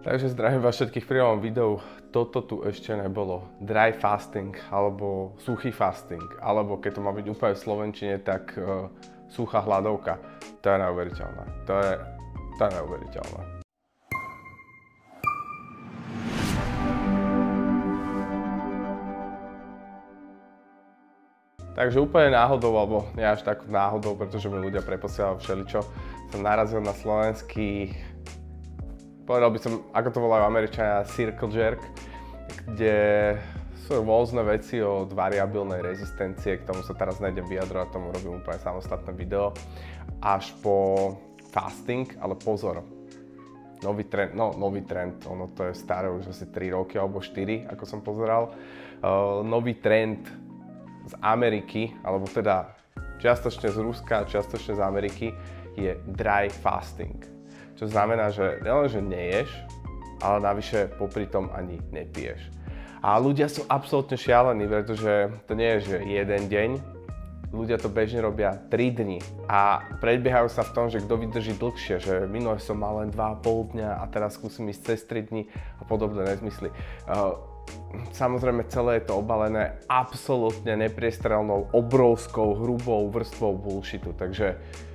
Takže zdravím vás všetkých pri novom videu. Toto tu ešte nebolo. Dry fasting, alebo suchý fasting, alebo keď to má byť úplne v slovenčine, tak suchá hladovka. To je neuveriteľné. To je neuveriteľné. Takže úplne náhodou, alebo nie až tak náhodou, pretože mi ľudia preposielajú všeličo, som narazil na slovenský, povedal by som, ako to volajú Američania, circle jerk, kde sú rôzne veci od variabilnej rezistencie, k tomu sa teraz nejdem vyjadrovať, tomu robím úplne samostatné video, až po fasting, ale pozor, nový trend, ono to je staré už asi 3 roky alebo 4, ako som pozeral, nový trend z Ameriky, alebo teda čiastočne z Ruska, čiastočne z Ameriky, je dry fasting. Čo znamená, že nielenže neješ, ale navyše popri tom ani nepiješ. A ľudia sú absolútne šialení, pretože to nie je, že jeden deň, ľudia to bežne robia 3 dni a predbiehajú sa v tom, že kto vydrží dlhšie, že minule som mal len 2,5 dňa a teraz skúsim ísť cez 3 dni a podobné nezmysly. Samozrejme celé je to obalené absolútne nepriestrelnou, obrovskou, hrubou vrstvou bullshitu, takže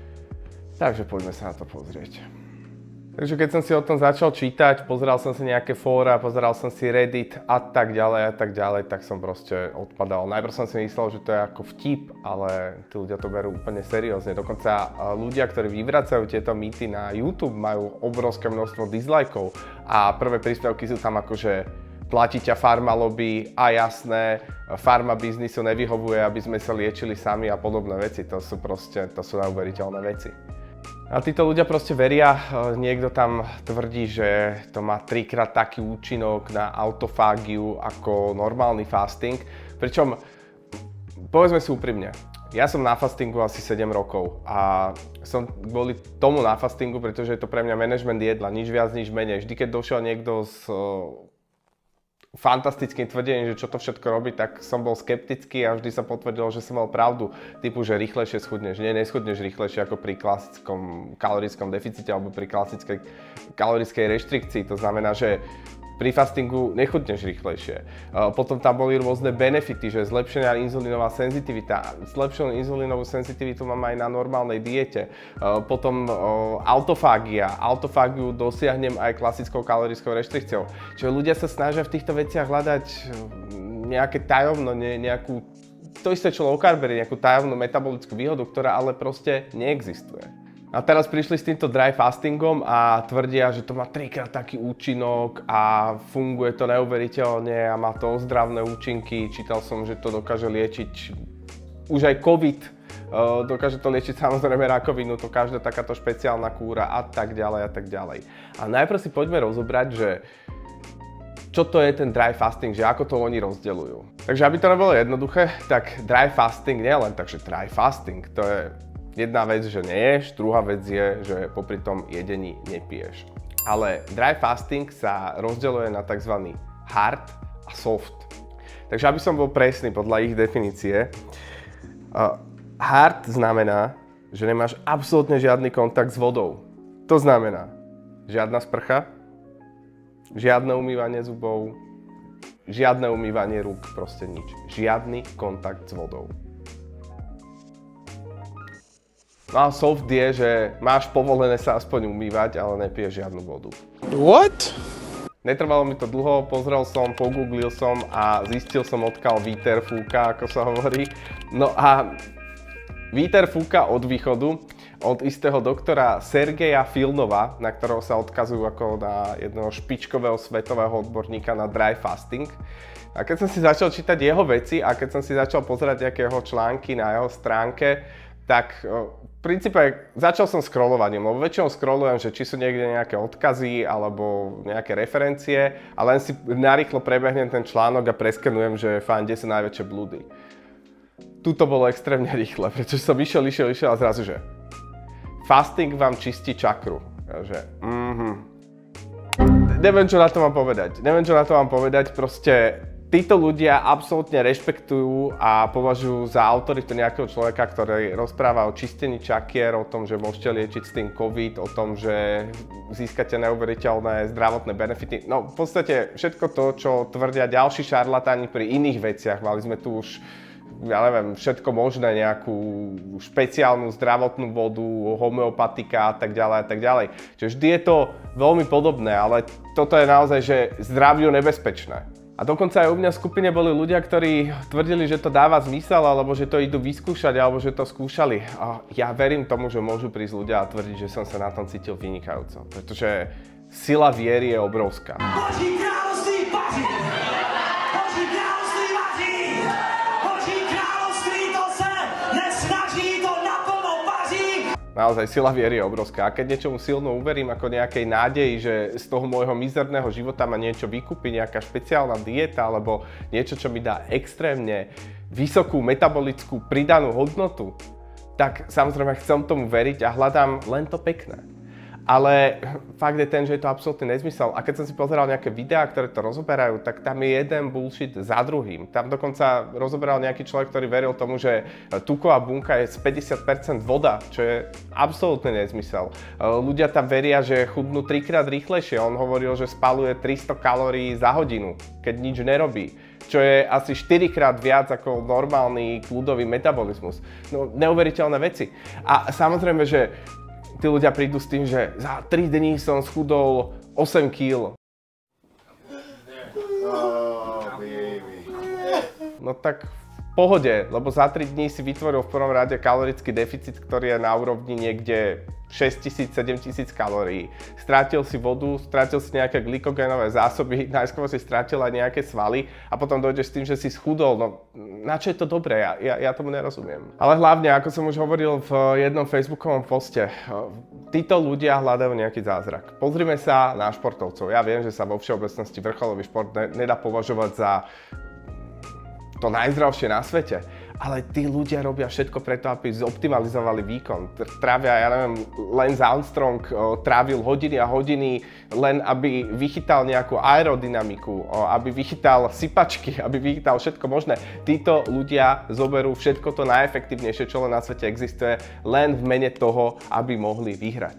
poďme sa na to pozrieť. Takže keď som si o tom začal čítať, pozeral som si nejaké fóra, pozeral som si Reddit a tak ďalej, tak som proste odpadal. Najprv som si myslel, že to je ako vtip, ale tí ľudia to berú úplne seriózne. Dokonca ľudia, ktorí vyvracajú tieto mýty na YouTube, majú obrovské množstvo dislikeov a prvé príspevky sú tam akože platí ťa farma lobby a jasné, farma biznisu nevyhovuje, aby sme sa liečili sami a podobné veci. To sú neuveriteľné veci. A títo ľudia proste veria, niekto tam tvrdí, že to má 3-krát taký účinok na autofágiu ako normálny fasting. Pričom, povedzme si úprimne, ja som na fastingu asi 7 rokov a som kvôli tomu na fastingu, pretože je to pre mňa management jedla, nič viac, nič menej. Vždy, keď došiel niekto s fantastickým tvrdením, že čo to všetko robí, tak som bol skeptický a vždy sa potvrdilo, že som mal pravdu. Typu, že rýchlejšie schudneš. Nie, neschudneš rýchlejšie ako pri klasickom kalorickom deficite alebo pri klasickej kalorickej reštrikcii. To znamená, že pri fastingu nechudneš rýchlejšie. Potom tam boli rôzne benefity, že zlepšená inzulínová senzitivita. Zlepšenú inzulínovú senzitivitu mám aj na normálnej diete. Potom autofágia. Autofágiu dosiahnem aj klasickou kalorickou reštrikciou. Čiže ľudia sa snažia v týchto veciach hľadať nejaké tajomno, nejakú, to isté čo low carbery, nejakú tajomnú metabolickú výhodu, ktorá ale proste neexistuje. A teraz prišli s týmto dry fastingom a tvrdia, že to má 3-krát taký účinok a funguje to neuveriteľne a má to ozdravné účinky. Čítal som, že to dokáže liečiť už aj COVID, dokáže to liečiť samozrejme rakovinu, to každá takáto špeciálna kúra a tak ďalej a tak ďalej. A najprv si poďme rozobrať, že čo to je ten dry fasting, že ako to oni rozdeľujú. Takže aby to nebolo jednoduché, tak dry fasting nie je len tak, že dry fasting, to je jedna vec, že neješ, druhá vec je, že popri tom jedení nepiješ. Ale dry fasting sa rozdeľuje na tzv. Hard a soft. Takže aby som bol presný podľa ich definície, hard znamená, že nemáš absolútne žiadny kontakt s vodou. To znamená, žiadna sprcha, žiadne umývanie zubov, žiadne umývanie rúk, proste nič. Žiadny kontakt s vodou. No a soft je, že máš povolené sa aspoň umývať, ale nepiješ žiadnu vodu. What? Netrvalo mi to dlho, pozrel som, pogooglil som a zistil som, odkiaľ víter fúka, ako sa hovorí. No a víter fúka od východu, od istého doktora Sergeja Filnova, na ktorého sa odkazujú ako na jedného špičkového svetového odborníka na dry fasting. A keď som si začal čítať jeho veci a keď som si začal pozerať nejaké jeho články na jeho stránke, tak v princípe začal som scrollovaním, lebo väčšinou scrollujem, že či sú niekde nejaké odkazy alebo nejaké referencie a len si narýchlo prebehnem ten článok a preskenujem, že fajn, kde sú najväčšie blúdy. Tuto bolo extrémne rýchle, pretože som išiel a zrazu, že fasting vám čistí čakru. Neviem, čo na to mám povedať. Proste títo ľudia absolútne rešpektujú a považujú za autoritu nejakého človeka, ktorý rozpráva o čistení čakier, o tom, že môžete liečiť s tým COVID, o tom, že získate neuveriteľné zdravotné benefity. No v podstate všetko to, čo tvrdia ďalší šarlatáni pri iných veciach. Mali sme tu už, ja neviem, všetko možné, nejakú špeciálnu zdravotnú vodu, homeopatika a tak ďalej a tak ďalej. Čiže vždy je to veľmi podobné, ale toto je naozaj, že zdraviu nebezpečné. A dokonca aj u mňa v skupine boli ľudia, ktorí tvrdili, že to dáva zmysel, alebo že to idú vyskúšať, alebo že to skúšali. A ja verím tomu, že môžu prísť ľudia a tvrdiť, že som sa na tom cítil vynikajúco. Pretože sila viery je obrovská. Naozaj sila viery je obrovská. A keď niečomu silno uverím ako nejakej nádeji, že z toho môjho mizerného života ma niečo vykúpi, nejaká špeciálna dieta alebo niečo, čo mi dá extrémne vysokú metabolickú pridanú hodnotu, tak samozrejme chcem tomu veriť a hľadám len to pekné. Ale fakt je ten, že je to absolútny nezmysel. A keď som si pozeral nejaké videá, ktoré to rozoberajú, tak tam je jeden bullshit za druhým. Tam dokonca rozoberal nejaký človek, ktorý veril tomu, že tuková bunka je z 50% voda, čo je absolútny nezmysel. Ľudia tam veria, že chudnú 3-krát rýchlejšie. On hovoril, že spaluje 300 kalórií za hodinu, keď nič nerobí, čo je asi 4-krát viac ako normálny kľudový metabolizmus. No, neuveriteľné veci. A samozrejme, že tí ľudia prídu s tým, že za 3 dní som schudol 8 kg. No tak v pohode, lebo za 3 dní si vytvoril v prvom rade kalorický deficit, ktorý je na úrovni niekde 6000-7000 kalórií. Strátil si vodu, strátil si nejaké glykogénové zásoby, najskôr si strátil aj nejaké svaly a potom dojdeš s tým, že si schudol. No na čo je to dobré? Ja tomu nerozumiem. Ale hlavne, ako som už hovoril v jednom facebookovom poste, títo ľudia hľadajú nejaký zázrak. Pozrime sa na športovcov. Ja viem, že sa vo všeobecnosti vrcholový šport nedá považovať za to najzdravšie na svete. Ale tí ľudia robia všetko preto, aby zoptimalizovali výkon. Trávia, ja neviem, Lance Armstrong trávil hodiny a hodiny len, aby vychytal nejakú aerodynamiku, aby vychytal sypačky, aby vychytal všetko možné. Títo ľudia zoberú všetko to najefektívnejšie, čo len na svete existuje, len v mene toho, aby mohli vyhrať.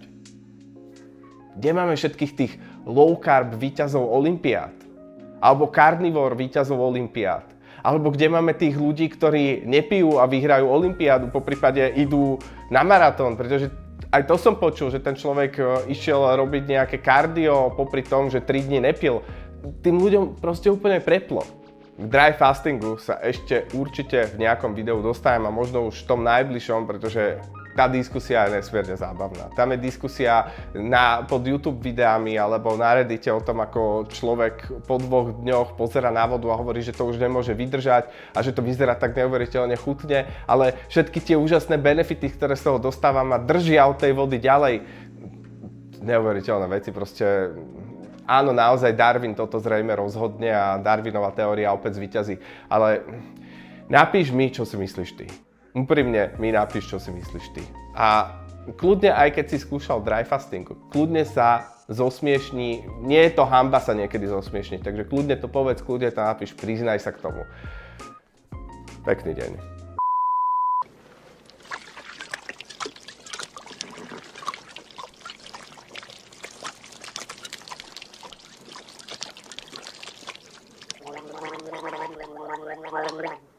Kde máme všetkých tých low carb víťazov olympiád? Alebo carnivore víťazov olympiád? Alebo kde máme tých ľudí, ktorí nepijú a vyhrajú olympiádu, poprípade idú na maratón, pretože aj to som počul, že ten človek išiel robiť nejaké kardio popri tom, že 3 dní nepil. Tým ľuďom proste úplne preplo. K dry fastingu sa ešte určite v nejakom videu dostanem a možno už v tom najbližšom, pretože tá diskusia je nesmierne zábavná. Tam je diskusia pod YouTube videami alebo na Reddite o tom, ako človek po 2 dňoch pozerá na vodu a hovorí, že to už nemôže vydržať a že to vyzerá tak neuveriteľne chutne, ale všetky tie úžasné benefity, ktoré z toho dostávam, ma držia od tej vody ďalej. Neuveriteľné veci, proste áno, naozaj Darwin toto zrejme rozhodne a Darwinová teória opäť zvíťazí, ale napíš mi, čo si myslíš ty. Úprimne mi napíš, čo si myslíš ty. A kľudne, aj keď si skúšal dry fasting, kľudne sa zosmiešni, nie je to hanba sa niekedy zosmiešniť, takže kľudne to povedz, kľudne to napíš, priznaj sa k tomu. Pekný deň. Blah, blah, blah, blah, blah, blah, blah, blah, blah.